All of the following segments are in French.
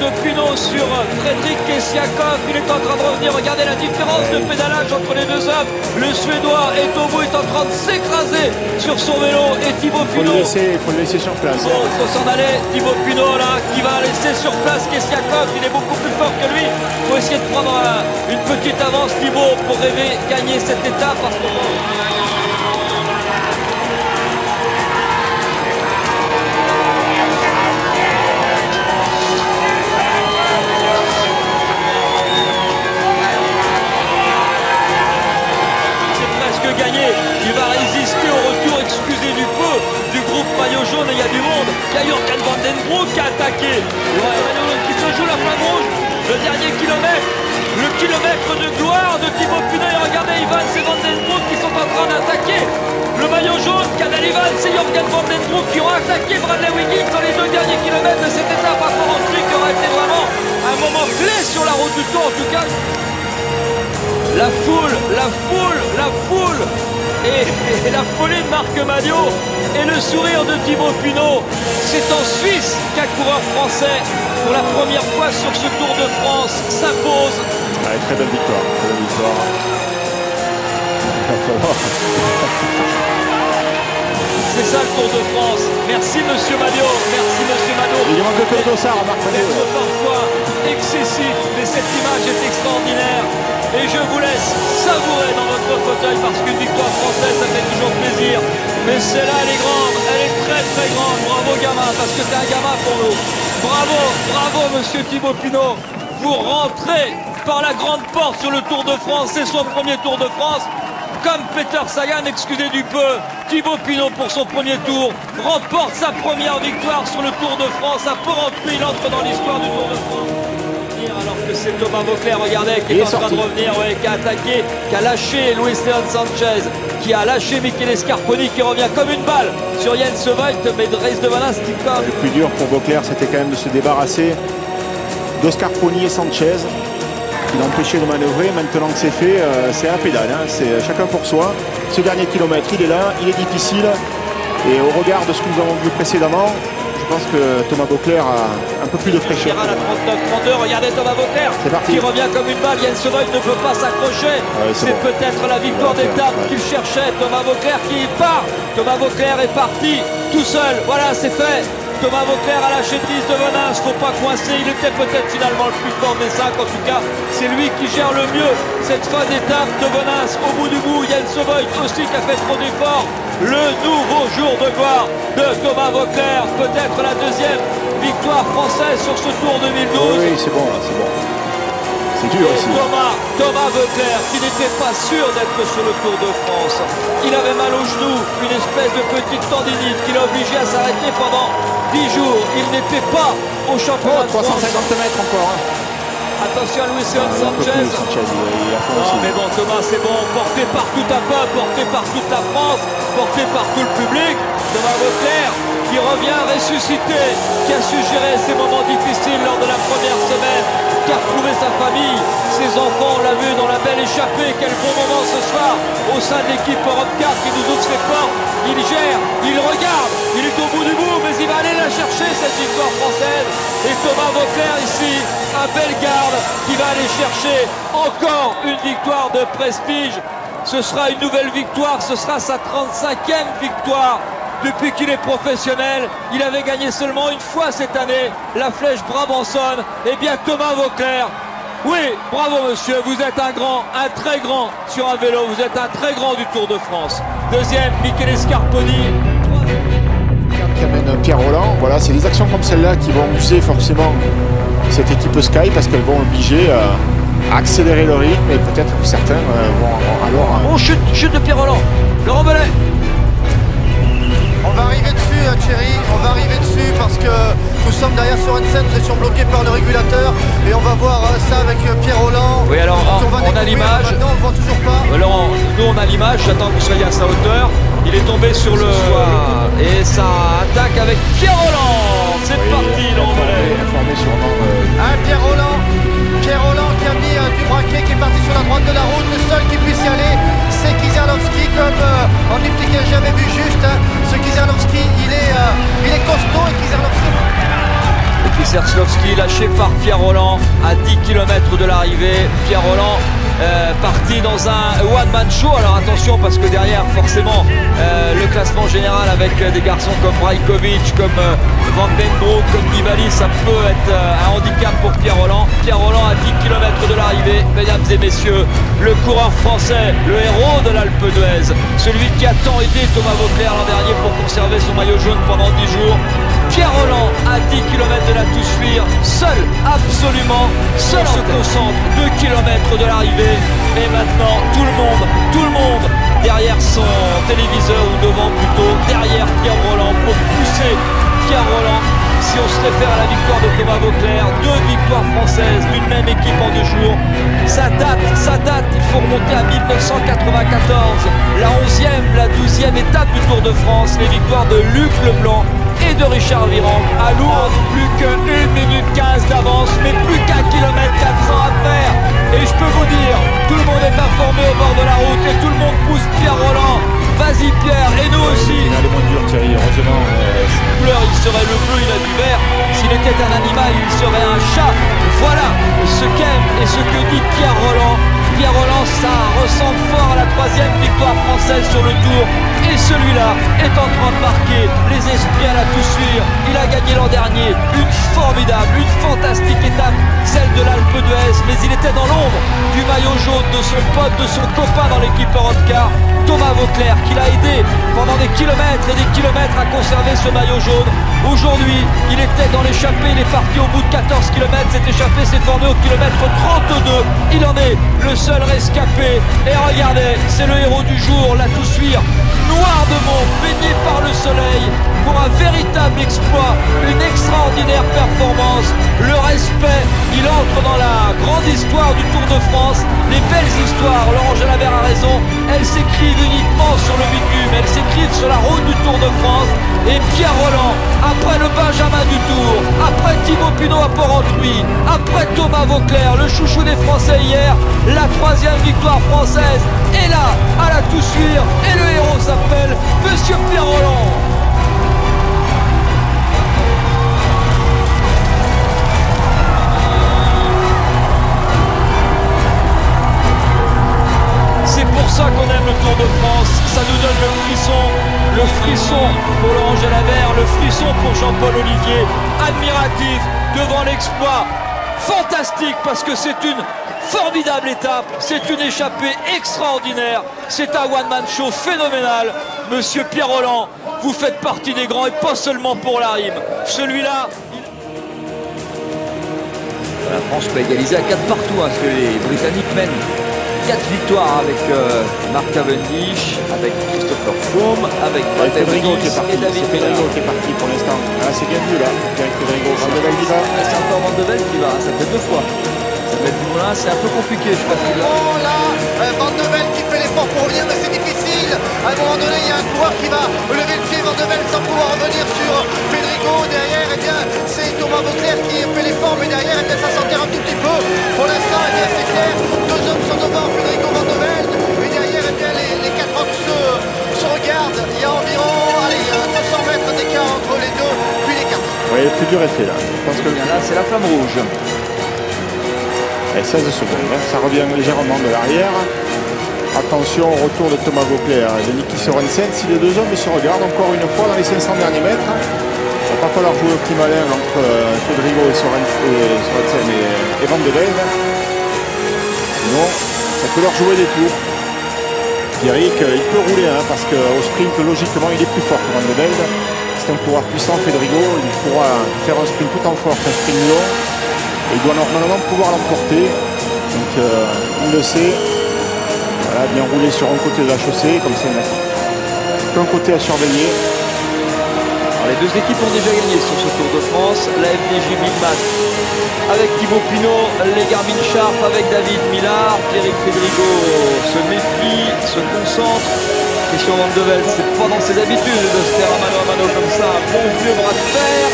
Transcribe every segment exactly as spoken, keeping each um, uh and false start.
de Pinot sur Frédéric Kessiakov. Il est en train de revenir. Regardez la différence de pédalage entre les deux hommes. Le Suédois est au bout, est en train de s'écraser sur son vélo. Et Thibaut Pinot. Il faut le laisser sur place. Bon, il faut s'en aller. Thibaut Pinot là, qui va laisser sur place Kessiakov. Il est beaucoup plus fort que lui. Il faut essayer de prendre euh, une petite avance, Thibaut, pour rêver gagner cette étape. Parce que... gagné, il va résister au retour, excusez du peu, du groupe maillot jaune, et il y a du monde. Il y a Jürgen Van den Broek qui a attaqué. Ouais, qui se joue la flamme rouge, le dernier kilomètre, le kilomètre de gloire de Thibaut Pinot. Et regardez Evans et Van den Broek qui sont en train d'attaquer. Le maillot jaune, Cadel Evans et Jürgen Van den Broek qui ont attaqué Bradley Wiggins dans les deux derniers kilomètres de cette étape à Florence qui aura été vraiment un moment clé sur la route du Tour en tout cas. La foule, la foule, la foule et, et la folie de Marc Madiot et le sourire de Thibaut Pinot. C'est en Suisse qu'un coureur français, pour la première fois sur ce Tour de France, s'impose. Ouais, très belle victoire, très belle victoire. C'est ça le Tour de France. Merci Monsieur Madiot, merci Monsieur Madiot. Il manque de Corsaro à Marc Madiot. D'être parfois excessif, mais cette image est extraordinaire. Et je vous laisse savourer dans votre fauteuil parce qu'une victoire française, ça fait toujours plaisir. Mais celle-là, elle est grande, elle est très très grande. Bravo gamin, parce que c'est un gamin pour nous. Bravo, bravo Monsieur Thibaut Pinot. Vous rentrez par la grande porte sur le Tour de France. C'est son premier Tour de France. Comme Peter Sagan, excusez du peu, Thibaut Pinot pour son premier tour remporte sa première victoire sur le Tour de France. À Porrentruy, il entre dans l'histoire du Tour de France. Alors que c'est Thomas Voeckler, regardez, qui est, est en train de revenir, ouais, qui a attaqué, qui a lâché Luis Leon Sanchez, qui a lâché Michele Scarponi, qui revient comme une balle sur Jens Voigt, mais de Race de Valens qui comme... Le plus dur pour Voeckler, c'était quand même de se débarrasser de Scarponi et Sanchez, qui l'empêchait de manœuvrer. Maintenant que c'est fait, euh, c'est à pédale, hein, c'est chacun pour soi. Ce dernier kilomètre, il est là, il est difficile, et au regard de ce que nous avons vu précédemment, je pense que Thomas Voeckler a un peu plus de fraîcheur. À la trente-neuf trente-deux, regardez Thomas Voeckler qui revient comme une balle. Jens Voigt ne peut pas s'accrocher. Ouais, c'est bon. Peut-être la victoire d'étape ouais. qu'il cherchait. Thomas Voeckler qui part. Thomas Voeckler est parti tout seul. Voilà, c'est fait. Thomas Voeckler a lâché dix de Venance. Faut pas coincer. Il était peut-être finalement le plus fort des cinq. En tout cas, c'est lui qui gère le mieux cette fin d'étape de Venance. Au bout du bout, Jens Voigt aussi qui a fait trop d'efforts. Le nouveau jour de gloire de Thomas Voeckler, peut-être la deuxième victoire française sur ce Tour deux mille douze. Oui, c'est bon, c'est bon. C'est dur aussi. Thomas, Thomas Voeckler, qui n'était pas sûr d'être sur le Tour de France. Il avait mal au genou, une espèce de petite tendinite qui l'a obligé à s'arrêter pendant dix jours. Il n'était pas au championnat oh, de France. trois cent cinquante mètres encore. Hein. Attention à Luis Leon Sanchez. Sanchez il a non, mais bon, Thomas, c'est bon. Porté par tout un peuple, porté par toute la France, porté par tout le public. Thomas Voeckler qui revient ressuscité, qui a su gérer ces moments difficiles lors de la première semaine, qui a retrouvé sa famille, ses enfants. On l'a vu dans la belle échappée. Quel bon moment ce soir au sein de l'équipe Europe quatre qui nous ouvre ses portes. Il gère, il regarde, il est au bout du bout, mais il va aller la chercher cette victoire française. Et Thomas Voeckler ici, un Bellegarde qui va aller chercher encore une victoire de prestige. Ce sera une nouvelle victoire, ce sera sa trente-cinquième victoire depuis qu'il est professionnel. Il avait gagné seulement une fois cette année la Flèche Brabançonne. Et bien Thomas Voeckler, oui, bravo monsieur, vous êtes un grand, un très grand sur un vélo, vous êtes un très grand du Tour de France. Deuxième, Michele Scarponi. Qui amène Pierre Rolland, voilà, c'est des actions comme celle-là qui vont user forcément cette équipe Sky parce qu'elles vont obliger euh, à accélérer le rythme et peut-être que certains euh, vont alors... Euh... Oh, chute, chute de Pierre Rolland, Laurent Belay. On va arriver dessus, hein, Thierry, on va arriver dessus parce que nous sommes derrière sur une scène, nous étions bloqués par le régulateur et on va voir euh, ça avec euh, Pierre Rolland. Oui, alors on, on, on a l'image. Non, on le voit toujours pas. Euh, Laurent, nous on a l'image, j'attends que vous soyez à sa hauteur. Il est tombé sur le... Et ça attaque avec Pierre Rolland. C'est oui, parti, Laurent Belay. Euh... Ah, Pierre Rolland. Pierre Rolland qui a mis euh, du braquet, qui est parti sur la droite de la route. Le seul qui puisse y aller, c'est Kizerlovski, comme euh, on n'expliquait jamais vu juste. Hein. Ce Kizerlovski, il est, euh, il est costaud et Kizerlovski... Et Kizerlovski Lewandowski, lâché par Pierre Rolland à dix kilomètres de l'arrivée. Pierre Rolland euh, parti dans un one-man show. Alors attention, parce que derrière, forcément, euh, le classement général avec euh, des garçons comme Brajkovic, comme euh, Van den Broek, comme Nibali, ça peut être euh, un handicap pour Pierre Rolland. Pierre Rolland à dix kilomètres de l'arrivée, mesdames et messieurs, le coureur français, le héros de l'Alpe d'Huez, celui qui a tant aidé Thomas Voeckler l'an dernier pour conserver son maillot jaune pendant dix jours. Pierre Rolland à dix kilomètres de la Toussuire, seul, absolument, seul se concentre, deux kilomètres de l'arrivée. Et maintenant, tout le monde, tout le monde, derrière son téléviseur ou devant plutôt, derrière Pierre Rolland pour pousser Pierre Rolland. Si on se réfère à la victoire de Thomas Voeckler, deux victoires françaises d'une même équipe en deux jours, ça date, ça date, il faut remonter à mille neuf cent quatre-vingt-quatorze, la onzième, la douzième étape du Tour de France, les victoires de Luc Leblanc et de Richard Virenque à Lourdes, plus que une minute quinze d'avance, mais plus qu'un kilomètre quatre cents à faire. Et je peux vous dire, tout le monde est informé au bord de la route et tout le monde pousse Pierre Rolland. Vas-y Pierre, et nous aussi. Il a les moins durs Thierry, heureusement. Euh... Couleur, il serait le bleu, il a du vert. S'il était un animal, il serait un chat. Voilà ce qu'aime et ce que dit Pierre Rolland. Pierre Rolland, ça ressemble fort à la troisième victoire française sur le Tour. Et celui-là est en train de marquer les esprits à la Toussuire. Il a gagné l'an dernier une formidable, une fantastique étape, celle de l'Alpe d'Huez. Mais il était dans l'ombre du maillot jaune de son pote, de son copain dans l'équipe Europcar, Thomas Voeckler, qui l'a aidé pendant des kilomètres et des kilomètres à conserver ce maillot jaune. Aujourd'hui, il était dans l'échappée, il est parti au bout de quatorze kilomètres, cette échappée s'est formée au kilomètre trente-deux. Il en est le seul rescapé. Et regardez, c'est le héros du jour, la Toussuire, noir de monde, baigné par le soleil, pour un véritable exploit, une extraordinaire performance, le respect, il entre dans la grande histoire du Tour de France, les belles histoires, Laurent Jalabert a raison, elles s'écrivent uniquement sur le bitume, elles s'écrivent sur la route du Tour de France. Et Pierre Rolland, après le Benjamin du Tour, après Thibaut Pinot à Port-Entruy, après Thomas Voeckler, le chouchou des Français hier, la troisième victoire française est là, à la Toussuire, et le héros s'appelle Monsieur Pierre Rolland. C'est pour ça qu'on aime le Tour de France, ça nous donne le frisson, le frisson pour Laurent Jalabert, le frisson pour Jean-Paul Olivier, admiratif devant l'exploit, fantastique parce que c'est une formidable étape, c'est une échappée extraordinaire, c'est un one-man show phénoménal. Monsieur Pierre Rolland, vous faites partie des grands et pas seulement pour la rime, celui-là... La France peut égaliser à quatre partout, hein, parce que les Britanniques mènent. quatre victoires avec euh, Mark Cavendish, avec Christopher Froome, avec Fedrigo qui est parti, et David c'est Fedrigo qui est parti pour l'instant. Ah, c'est bien vu là, avec Fedrigo. Van de Velde qui va. C'est encore Van de Velde qui va, ça fait deux fois. Ça va être du Moulin, c'est un peu compliqué, je pense. Oh là, euh, Van de Velde qui fait l'effort pour revenir, mais c'est difficile. À un moment donné, il y a un coureur qui va lever le pied, Van de Velde, sans pouvoir revenir sur Fedrigo. Derrière, eh bien, c'est Thomas Voeckler qui fait l'effort, mais derrière, eh bien, ça s'en tire un tout petit peu. Pour l'instant, eh bien, c'est clair. Deux hommes sont devant, Fedrigo, Van de Velde. Et derrière, eh bien, les, les quatre hommes se, se regardent. Il y a environ allez, deux cents mètres d'écart entre les deux, puis les quatre. Oui, le plus dur est fait là. Je pense que là, c'est la flamme rouge. Et seize secondes, hein. Ça revient légèrement de l'arrière. Attention au retour de Thomas Voeckler, de Niki Sorensen. Si les deux hommes se regardent encore une fois dans les cinq cents derniers mètres, il ne va pas falloir jouer au petit malin entre euh, Fedrigo et Sorensen et, et Van de Velde. Sinon, ça peut leur jouer des tours. Pierrick, il peut rouler hein, parce qu'au sprint, logiquement, il est plus fort que Van de Velde. C'est un coureur puissant, Fedrigo. Il pourra faire un sprint tout en force, un sprint long. Et il doit normalement pouvoir l'emporter. Donc, euh, on le sait. Voilà, bien rouler sur un côté de la chaussée, comme c'est qu'un côté à surveiller. Alors, les deux équipes ont déjà gagné sur ce Tour de France. La F D J Milman avec Thibaut Pinot, les Garmin Sharp avec David Millard. Pierrick Fedrigo se méfie, se concentre. Christian Van de Velde, c'est pas dans ses habitudes de se faire à mano à mano comme ça. Un bon vieux bras de fer.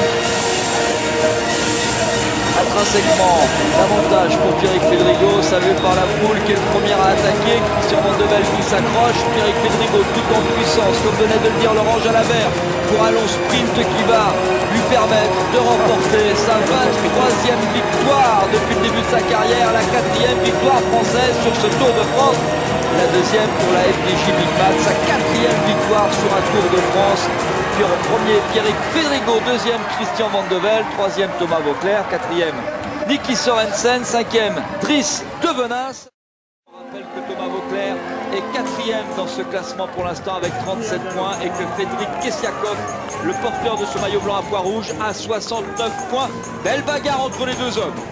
Intrinsèquement, l'avantage pour Pierrick Fedrigo, salué par la foule qui est le premier à attaquer. Christian Van de Velde qui s'accroche. Pierrick Fedrigo tout en puissance, comme venait de le dire Laurent Jalabert, pour un long sprint qui va lui permettre de remporter sa vingt-troisième victoire depuis le début de sa carrière, la quatrième victoire française sur ce Tour de France, la deuxième pour la F D J Big Mat, sa quatrième victoire sur un Tour de France. Puis en premier, Pierrick Fédrigo, deuxième, Christian Vande Velde, troisième, Thomas Voeckler, quatrième, Niki Sørensen, cinquième, Dries De Venace. On rappelle que Thomas Voeckler est quatrième dans ce classement pour l'instant avec trente-sept points et que Frédéric Kessiakoff, le porteur de ce maillot blanc à pois rouge, a soixante-neuf points. Belle bagarre entre les deux hommes.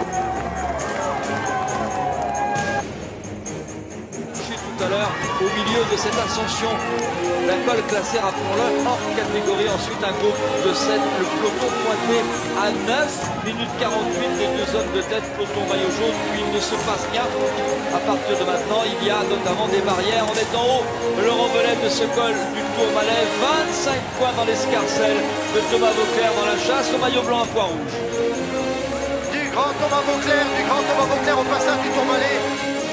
Tout à l'heure, au milieu de cette ascension, la colle classée, rappelons-le, hors catégorie. Ensuite, un groupe de sept, le peloton pointé à neuf minutes quarante-huit, les deux hommes de tête, peloton maillot jaune, puis il ne se passe rien. À partir de maintenant, il y a notamment des barrières. On est en haut, le relais de ce col du Tourmalet, vingt-cinq points dans l'escarcelle de Thomas Voeckler dans la chasse au maillot blanc à pois rouge. Du grand Thomas Voeckler, du grand Thomas Voeckler au passage du Tourmalet.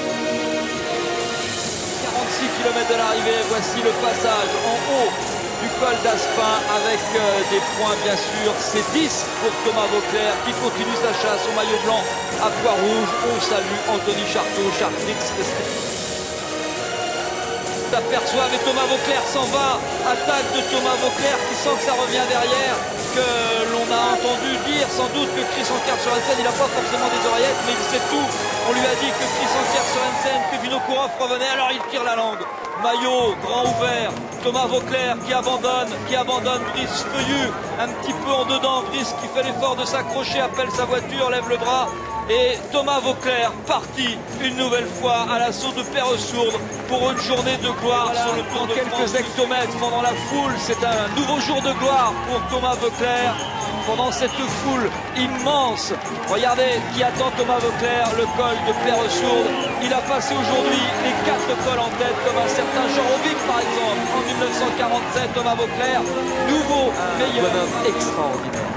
quarante-six kilomètres de l'arrivée, voici le passage en haut du col d'Aspin avec euh, des points bien sûr, c'est dix pour Thomas Voeckler qui continue sa chasse au maillot blanc à pois rouge. On salue Anthony Charteau, Chartrix. S'aperçoit mais Thomas Voeckler s'en va, attaque de Thomas Voeckler qui sent que ça revient derrière, que l'on a entendu dire sans doute que Chris Anker-Sørensen, il n'a pas forcément des oreillettes mais il sait tout. On lui a dit que Chris Anker-Sørensen, que Vinokourov revenait, alors il tire la langue. Maillot grand ouvert, Thomas Voeckler qui abandonne, qui abandonne Brice Feuillu, un petit peu en dedans, Brice qui fait l'effort de s'accrocher, appelle sa voiture, lève le bras. Et Thomas Voeckler parti une nouvelle fois à l'assaut de Perresourde pour une journée de gloire voilà, sur le Tour de quelques France. Hectomètres pendant la foule, c'est un nouveau jour de gloire pour Thomas Voeckler. Pendant cette foule immense, regardez qui attend Thomas Voeckler, le col de Perresourde. Il a passé aujourd'hui les quatre cols en tête comme un certain Jean Robic par exemple. En mille neuf cent quarante-sept, Thomas Voeckler, nouveau un meilleur homme extraordinaire.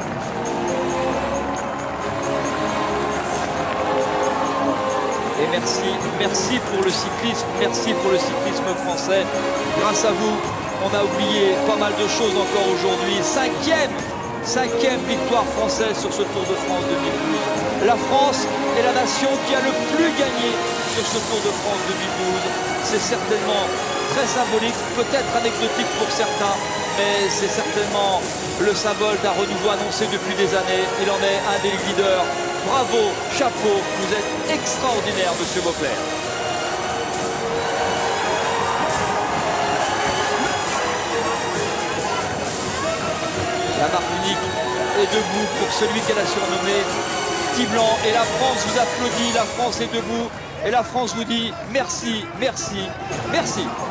Et merci, merci pour le cyclisme, merci pour le cyclisme français. Grâce à vous, on a oublié pas mal de choses encore aujourd'hui. Cinquième, cinquième victoire française sur ce Tour de France deux mille douze. La France est la nation qui a le plus gagné sur ce Tour de France deux mille douze. C'est certainement très symbolique, peut-être anecdotique pour certains, mais c'est certainement le symbole d'un renouveau annoncé depuis des années. Il en est un des leaders. Bravo, chapeau, vous êtes extraordinaire, monsieur Voeckler. La Martinique est debout pour celui qu'elle a surnommé Petit Blanc. Et la France vous applaudit, la France est debout. Et la France vous dit merci, merci, merci.